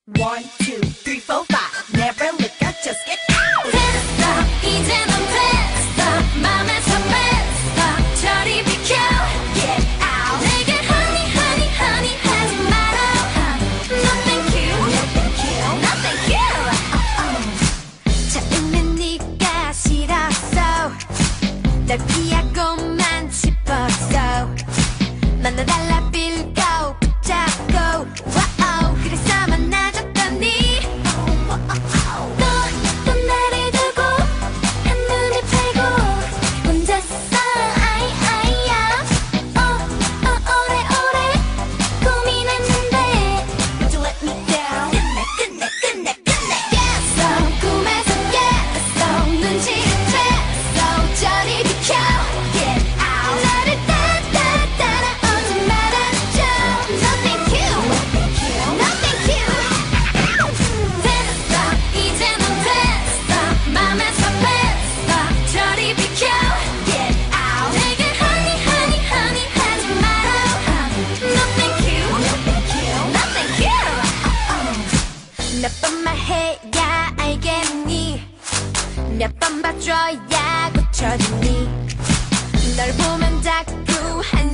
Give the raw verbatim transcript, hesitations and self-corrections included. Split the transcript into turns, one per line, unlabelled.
One, two, three, four, five. Never look up, just get out.
됐어, 이제 넌 됐어. 맘에서 뺐어. 저리 비켜.
Get out.
내게 honey, honey, honey 하지 마라. No thank you,
No thank you.
no thank you. 처음엔 네가 싫었어. 널 피하고만 싶었어. 만나달라 빌고 붙잡고 와우 그래서 만나줬더니 또, 또 나를 두고 한눈에 팔고 혼자서 아이 아이야 어, 어 오래오래 고민했는데
But you let me down.
끝내 끝내 끝내 끝내 깼어 꿈에서 깼어 눈치를 챘어 저리 비켜
Get out.
나를 따따 따라오지 말아줘 No thank you No thank you 됐어 이제 넌 됐어 맘에서 뺐어 저리 비켜
Get out.
내게 honey honey honey 하지 마라 No thank you
No thank you.
No thank you 몇 번만 해야 알겠니 몇 번 봐줘야 고쳐지니 널 보면 자꾸 한